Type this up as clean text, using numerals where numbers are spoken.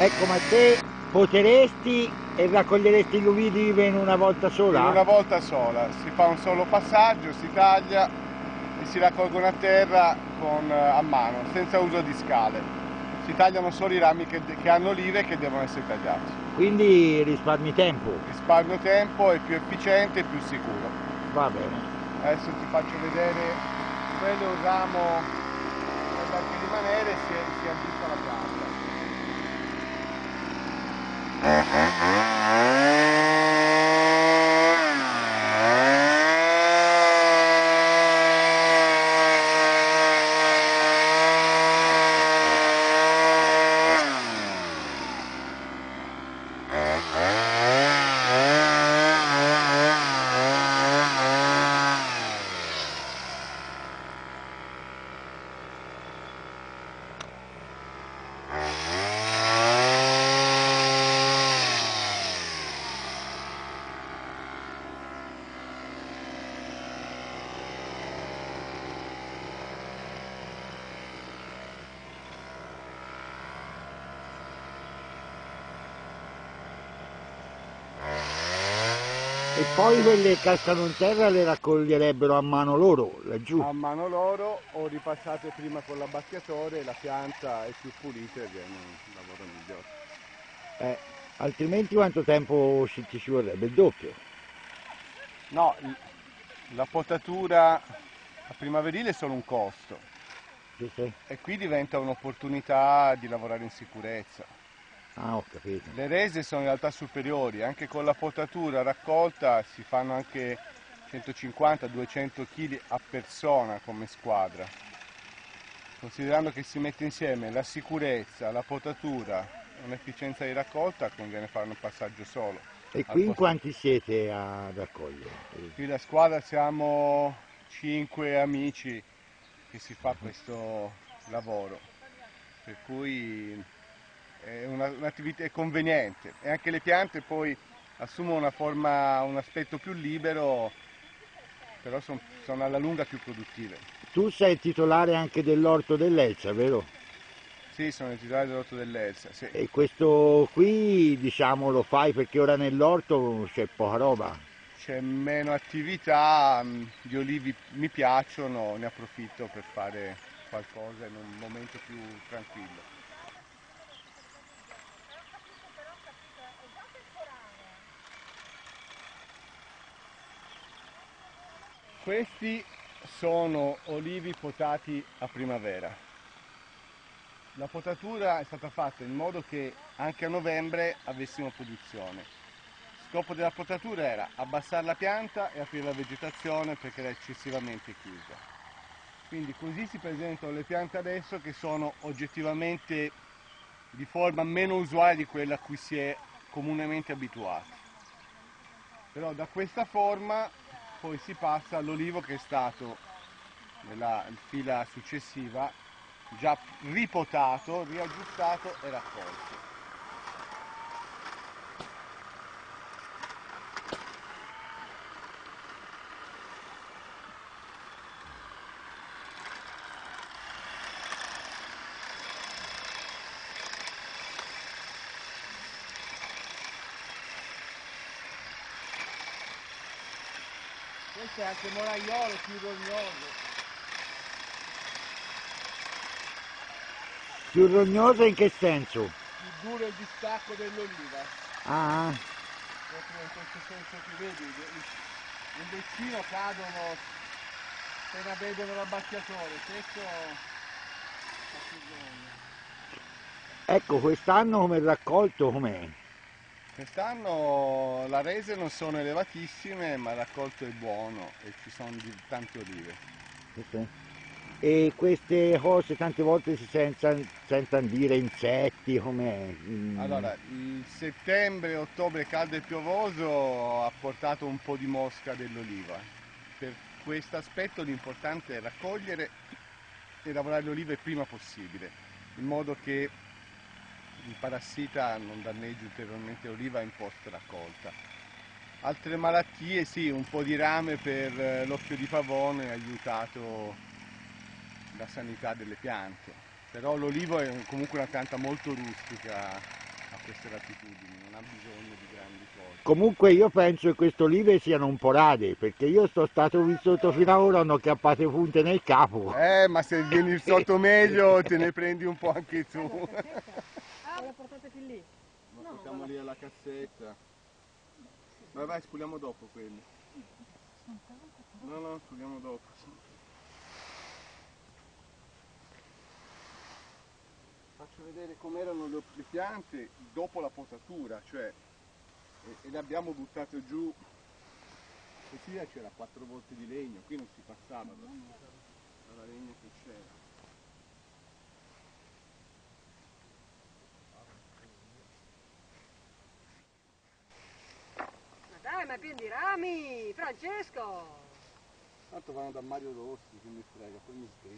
Ecco, ma te poteresti e raccoglieresti gli ulivi in una volta sola? In una volta sola, si fa un solo passaggio, si taglia e si raccolgono a terra a mano, senza uso di scale. Si tagliano solo i rami che hanno olive e che devono essere tagliati. Quindi risparmi tempo. Risparmio tempo, è più efficiente e più sicuro. Va bene. Adesso ti faccio vedere, quello è un ramo che da che rimanere si aggiusta alla pianta. E poi quelle che cascano in terra le raccoglierebbero a mano loro, laggiù. A mano loro o ripassate prima con l'abbacchiatore, la pianta è più pulita e viene un lavoro migliore. Altrimenti quanto tempo ti ci vorrebbe? Il doppio? No, la potatura a primaverile è solo un costo Sì. e qui diventa un'opportunità di lavorare in sicurezza. Ah, ho capito. Le rese sono in realtà superiori, anche con la potatura raccolta si fanno anche 150-200 kg a persona come squadra. Considerando che si mette insieme la sicurezza, la potatura e un'efficienza di raccolta, conviene fare un passaggio solo. E qui in quanti siete a raccogliere? Qui la squadra siamo 5 amici che si fa questo lavoro, per cui è un'attività conveniente e anche le piante poi assumono una forma, un aspetto più libero, però sono alla lunga più produttive. Tu sei titolare anche dell'orto dell'Elsa, vero? Sì, sono il titolare dell'orto dell'Elsa, sì. E questo qui, diciamo, lo fai perché ora nell'orto c'è poca roba. C'è meno attività, gli olivi mi piacciono, ne approfitto per fare qualcosa in un momento più tranquillo. Questi sono olivi potati a primavera. La potatura è stata fatta in modo che anche a novembre avessimo produzione. Il scopo della potatura era abbassare la pianta e aprire la vegetazione perché era eccessivamente chiusa. Quindi così si presentano le piante adesso, che sono oggettivamente di forma meno usuale di quella a cui si è comunemente abituati. Però da questa forma poi si passa all'olivo che è stato nella fila successiva già ripotato, riaggiustato e raccolto. Questo è anche moraiolo più rognoso. Più rognoso in che senso? Più duro il distacco dell'oliva. Ah, Proprio in questo senso che vedi, il leccino cadono appena vedono l'abbacchiatore, questo fa più vergogna. ecco, quest'anno come raccolto com'è? Quest'anno le rese non sono elevatissime, ma il raccolto è buono e ci sono tante olive. Sì. E queste cose tante volte si sentono dire insetti, com'è? Allora, il settembre, ottobre caldo e piovoso ha portato un po' di mosca dell'oliva. Per questo aspetto l'importante è raccogliere e lavorare le olive il prima possibile, in modo che il parassita non danneggi ulteriormente l'oliva in post raccolta. Altre malattie, sì, un po' di rame per l'occhio di pavone ha aiutato la sanità delle piante, però l'olivo è comunque una pianta molto rustica queste latitudini, non ha bisogno di grandi cose. Comunque io penso che queste olive siano un po' rade, perché io sono stato vissuto fino ad ora, hanno chiappato punte nel capo. Ma se vieni sotto meglio te ne prendi un po' anche tu. Ah, la portate fin lì? Ma portiamo lì alla cassetta. Vai, spuliamo dopo quelli. No, spuliamo dopo. Faccio vedere com'erano le piante dopo la potatura, cioè, e le abbiamo buttate giù. Così c'era 4 volte di legno, qui non si passava dalla legna che c'era. Ma dai, ma pieni di rami, Francesco! Tanto vanno da Mario Rossi, che mi frega, poi mi scrive.